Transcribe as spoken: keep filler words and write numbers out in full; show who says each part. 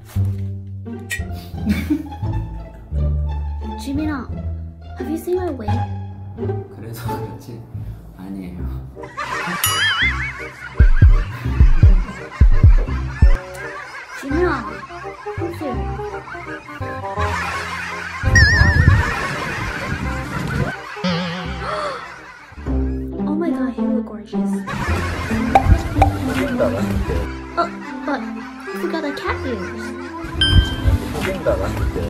Speaker 1: Jimina, have you seen my wig?
Speaker 2: 그래서 그렇지? 아니에요.
Speaker 1: Jimina, thank you. Oh my god, you look gorgeous. Oh, but I forgot the cat ears.